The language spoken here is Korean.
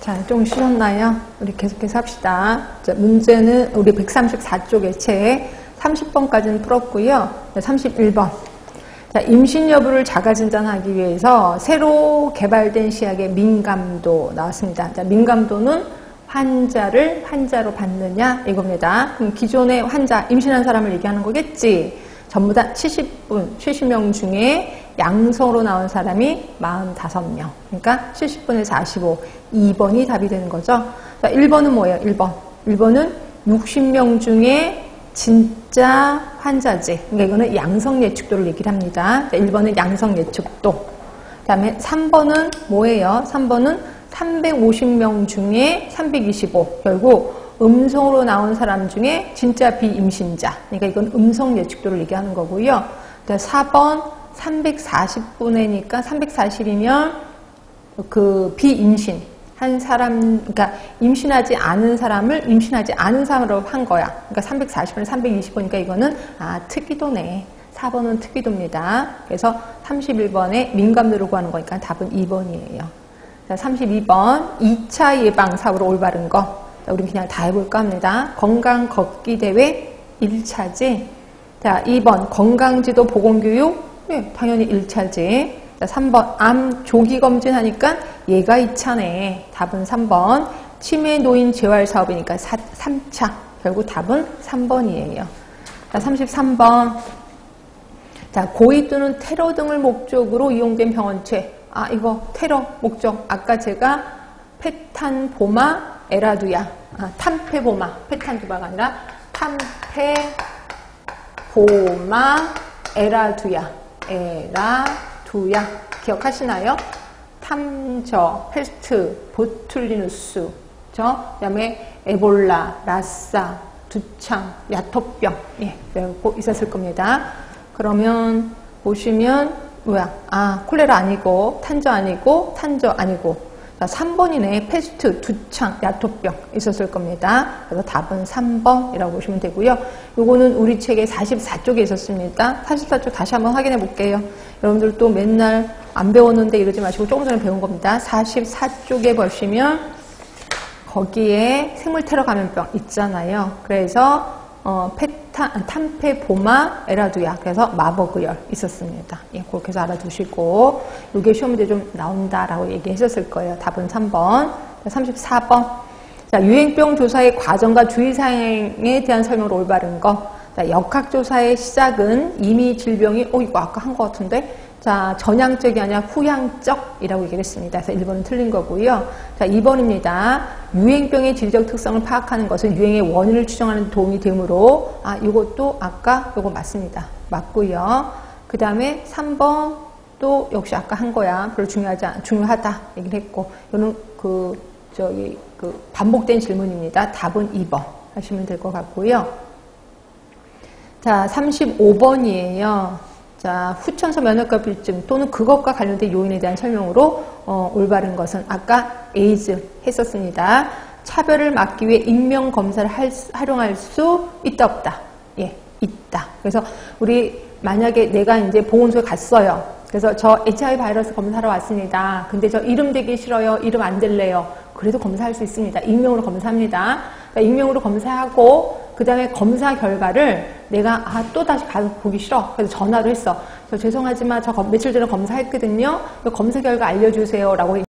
자, 좀 쉬셨나요? 우리 계속해서 합시다. 자, 문제는 우리 134쪽의 책 30번까지는 풀었고요. 31번. 자, 임신 여부를 자가진단하기 위해서 새로 개발된 시약의 민감도 나왔습니다. 자, 민감도는 환자를 환자로 받느냐 이겁니다. 그럼 기존의 환자, 임신한 사람을 얘기하는 거겠지. 전부 다 70명 중에 양성으로 나온 사람이 45명. 그러니까 70분의 45. 2번이 답이 되는 거죠. 자, 1번은 뭐예요? 1번. 1번은 60명 중에 진짜 환자지. 그러니까 이거는 양성 예측도를 얘기를 합니다. 자, 1번은 양성 예측도. 그 다음에 3번은 뭐예요? 3번은 350명 중에 325. 결국 음성으로 나온 사람 중에 진짜 비임신자. 그러니까 이건 음성 예측도를 얘기하는 거고요. 4번 340분이니까 340이면 그 비임신 한 사람, 그러니까 임신하지 않은 사람을 임신하지 않은 사람으로 한 거야. 그러니까 340분에 320보니까 이거는 특이도네. 4번은 특이도입니다. 그래서 31번에 민감도를 구하는 거니까 답은 2번이에요. 자, 32번 2차 예방 사고로 올바른 거. 자, 우리 그냥 다 해볼까 합니다. 건강 걷기 대회 1차지. 자, 2번 건강지도 보건교육. 네, 당연히 1차지. 자, 3번 암 조기 검진 하니까 얘가 2차네. 답은 3번. 치매 노인 재활 사업이니까 3차. 결국 답은 3번이에요. 자, 33번. 자, 고의 또는 테러 등을 목적으로 이용된 병원체. 이거 테러 목적. 아까 제가 페탄보마 에라두야. 탐페보마. 페탄두바가 아니라 탐페보마 에라두야. 에라두야. 기억하시나요? 탐저, 페스트, 보툴리누스, 그 다음에 에볼라, 라싸, 두창, 야토병. 예, 꼭 있었을 겁니다. 그러면 보시면 뭐야? 콜레라 아니고, 탄저 아니고, 탄저 아니고. 자, 3번이네. 페스트, 두창, 야토병 있었을 겁니다. 그래서 답은 3번이라고 보시면 되고요. 요거는 우리 책의 44쪽에 있었습니다. 44쪽 다시 한번 확인해 볼게요. 여러분들 또 맨날 안 배웠는데 이러지 마시고 조금 전에 배운 겁니다. 44쪽에 보시면 거기에 생물 테러 감염병 있잖아요. 그래서 탐페보마 에라두야. 그래서 마버그열 있었습니다. 예, 그렇게 해서 알아두시고, 이게 시험 문제 좀 나온다라고 얘기했었을 거예요. 답은 3번. 34번. 자, 유행병 조사의 과정과 주의사항에 대한 설명으로 올바른 거. 자, 역학조사의 시작은 이미 질병이, 이거 아까 한 것 같은데? 자, 전향적이 아니라 후향적이라고 얘기를 했습니다. 그래서 1번은 틀린 거고요. 자, 2번입니다. 유행병의 질적 특성을 파악하는 것은 유행의 원인을 추정하는 데 도움이 되므로, 이것도 아까 요거 맞습니다. 맞고요. 그 다음에 3번 또 역시 아까 한 거야. 별로 중요하다 얘기를 했고, 이거는 반복된 질문입니다. 답은 2번 하시면 될 것 같고요. 자, 35번이에요. 자, 후천서 면역과bil증 또는 그것과 관련된 요인에 대한 설명으로 올바른 것은 아까 에이즈 했었습니다. 차별을 막기 위해 인명검사를 활용할 수 있다 없다? 예, 있다. 그래서 우리 만약에 내가 이제 보건소에 갔어요. 그래서 저 HIV 바이러스 검사하러 왔습니다. 근데 저 이름 되기 싫어요. 이름 안 될래요. 그래도 검사할 수 있습니다. 익명으로 검사합니다. 그러니까 익명으로 검사하고 그 다음에 검사 결과를 내가 또 다시 가서 보기 싫어. 그래서 전화를 했어. 저 죄송하지만 저 며칠 전에 검사했거든요. 검사 결과 알려주세요. 라고